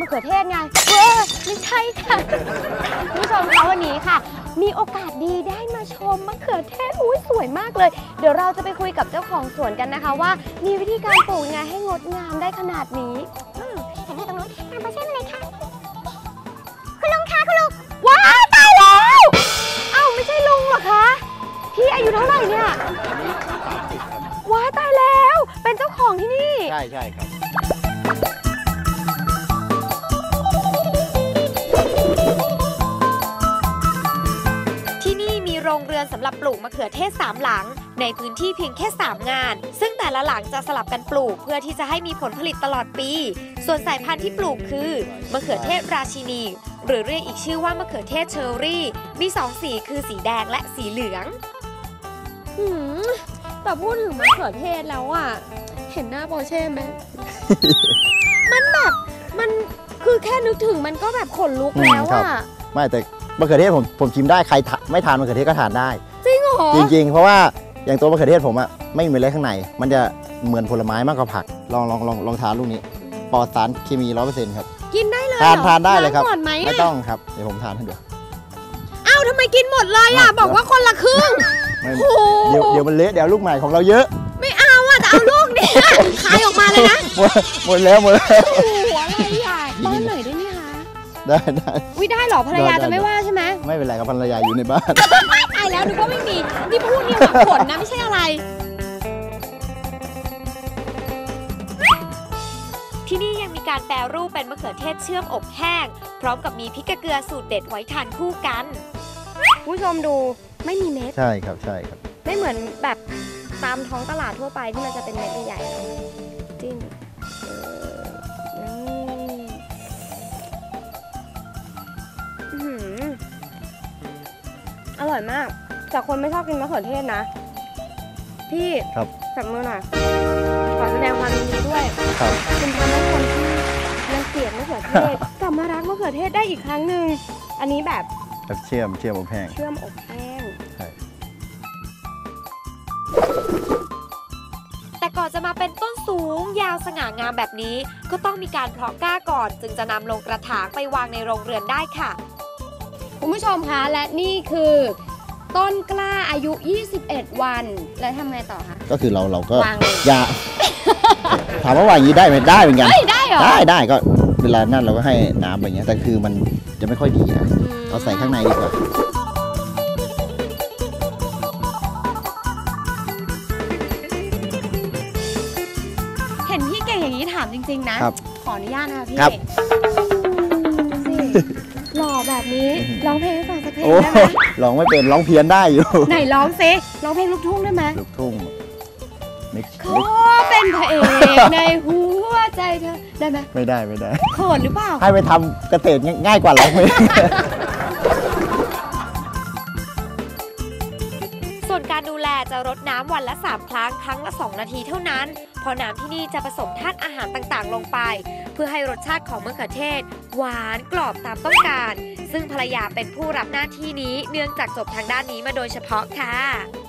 ะเขือเทศไงไม่ใช่ค่ะคุณผู้ชมคะวันนี้ค่ะมีโอกาสดีได้มาชมมะเขือเทศอุ้ยสวยมากเลยเดี๋ยวเราจะไปคุยกับเจ้าของสวนกันนะคะว่ามีวิธีการปลูกยังไงให้งดงามได้ขนาดนี้เห็นไหมตรงนู้นตามมาเช่นเลยค่ะคุณลุงคะคุณลุงว้าวตายแล้วเอ้าไม่ใช่ลุงเหรอคะพี่อายุเท่าไหร่เนี่ยว้าวตายแล้วเป็นเจ้าของที่นี่ใช่ครับโรงเรือนสำหรับปลูกมะเขือเทศ3หลังในพื้นที่เพียงแค่3งานซึ่งแต่ละหลังจะสลับกันปลูกเพื่อที่จะให้มีผลผลิตตลอดปีส่วนสายพันธุ์ที่ปลูกคือมะเขือเทศราชินีหรือเรียกอีกชื่อว่ามะเขือเทศเชอร์รี่มี2สีคือสีแดงและสีเหลืองแต่พูดถึงมะเขือเทศแล้วอ่ะเห็นหน้าโปเช่ไหม มันแบบมันคือแค่นึกถึงมันก็แบบขนลุกแล้วอ่ะไม่แต่มะเขือเทศผมชิมได้ใครไม่ทานมะเขือเทศก็ทานได้จริงเหรอจริงๆเพราะว่าอย่างตัวมะเขือเทศผมอะไม่มีเมล็ดข้างในมันจะเหมือนผลไม้มากกว่าผักลองทานลูกนี้ปลอดสารเคมี 100% ครับกินได้เลยทานได้เลยครับไม่ต้องครับเดี๋ยวผมทานให้ดูอ้าวทำไมกินหมดเลยอ่ะบอกว่าคนละครึ่งเดี๋ยวมันเละเดี๋ยวลูกใหม่ของเราเยอะไม่เอาอ่ะจะเอาลูกเนี่ยคายออกมาเลยนะหมดแล้วโอ้โหอะไรอ่ะป้อนหน่อยได้ไหมคะได้อุ้ยได้หรอภรรยาจะไม่ว่าใช่ไหมไม่เป็นไรครับภรรยาอยู่ในบ้านตายแล้วนึกว่าไม่มีนี่พูดนี่หวังผลนะไม่ใช่อะไรที่นี่ยังมีการแปรรูปเป็นมะเขือเทศเชื่อมอบแห้งพร้อมกับมีพริกเกลือสูตรเด็ดไว้ทานคู่กันผู้ชมดูไม่มีเม็ดใช่ครับไม่เหมือนแบบตามท้องตลาดทั่วไปที่มันจะเป็นเม็ดใหญ่ๆจิ้มอร่อยมากจากคนไม่ชอบกินมะเขือเทศนะพี่จับมือหน่อยขอแสดงความยินดีด้วยคุณทำให้คนที่รังเกียจมะเขือเทศกลับมารักมะเขือเทศได้อีกครั้งหนึ่งอันนี้แบบเชื่อมอบแห้งแต่ก่อนจะมาเป็นต้นสูงยาวสง่างามแบบนี้ก็ต้องมีการเพาะกล้าก่อนจึงจะนำลงกระถางไปวางในโรงเรือนได้ค่ะคุณผู้ชมคะและนี่คือต้นกล้าอายุ21วันแล้วทำไงต่อคะก็คือเราก็ยาถามว่าวางอย่างนี้ได้ไหมได้เหมือนกันได้เหรอได้ก็เวลานั่นเราก็ให้น้ำไปอย่างเงี้ยแต่คือมันจะไม่ค่อยดีนะเอาใส่ข้างในดีกว่าเห็นพี่เก่งอย่างนี้ถามจริงๆนะขออนุญาตนะคะพี่หล่อแบบนี้ร้องเพลงให้ฟังสักเพลงได้ไหมร้องไม่เป็นร้องเพี้ยนได้อยู่ไหนร้องซิร้องเพลงลูกทุ่งได้ไหมลูกทุ่งขอเป็นพระเอกในหัวใจเธอได้ไหมไม่ได้เขินหรือเปล่าให้ไปทำเกษตรง่ายกว่าร้องเพลงส่วนการดูแลจะรดน้ำวันละ3 ครั้งละ2 นาทีเท่านั้นเพราะน้ำที่นี่จะผสมธาตุอาหารต่างๆลงไปเพื่อให้รสชาติของมะเขือเทศหวานกรอบตามต้องการซึ่งภรรยาเป็นผู้รับหน้าที่นี้เนื่องจากจบทางด้านนี้มาโดยเฉพาะค่ะ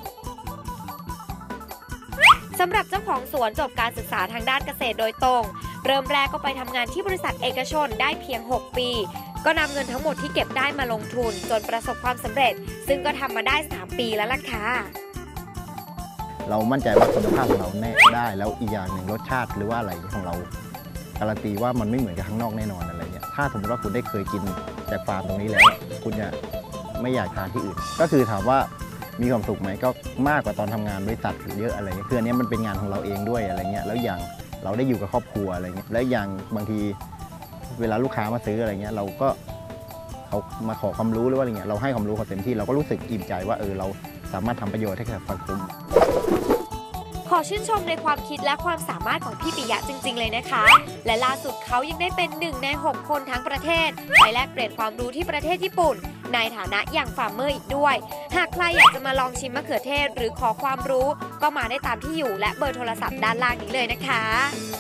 สำหรับเจ้าของสวนจบการศึกษาทางด้านเกษตรโดยตรงเริ่มแรกก็ไปทำงานที่บริษัทเอกชนได้เพียง6 ปีก็นำเงินทั้งหมดที่เก็บได้มาลงทุนจนประสบความสำเร็จซึ่งก็ทำมาได้3 ปีแล้วล่ะค่ะเรามั่นใจว่าคุณภาพของเราแน่ได้แล้วอีกอย่างหนึ่งรสชาติหรือว่าอะไรของเราการันตีว่ามันไม่เหมือนกับข้างนอกแน่นอนอะไรเงี้ยถ้าสมมติว่าคุณได้เคยกินจากฟาร์มตรงนี้แล้วคุณจะไม่อยากทานที่อื่นก็คือถามว่ามีความสุขไหมก็มากกว่าตอนทำงานบริษัทเยอะอะไรเงี้ยคืออันนี้มันเป็นงานของเราเองด้วยอะไรเงี้ยแล้วอย่างเราได้อยู่กับครอบครัวอะไรเงี้ยแล้วอย่างบางทีเวลาลูกค้ามาซื้ออะไรเงี้ยเราก็เขามาขอความรู้หรือว่าอะไรเงี้ยเราให้ความรู้เขาเต็มที่เราก็รู้สึกอิ่มใจว่าเราสามารถทำประโยชน์ให้กับสังคมขอชื่นชมในความคิดและความสามารถของพี่ปิยะจริงๆเลยนะคะและล่าสุดเขายังได้เป็น1 ใน 6 คนทั้งประเทศไปแลกเปลี่ยนความรู้ที่ประเทศญี่ปุ่นในฐานะอย่างฟาร์มเมอร์อีกด้วยหากใครอยากจะมาลองชิมมะเขือเทศหรือขอความรู้ก็มาได้ตามที่อยู่และเบอร์โทรศัพท์ด้านล่างนี้เลยนะคะ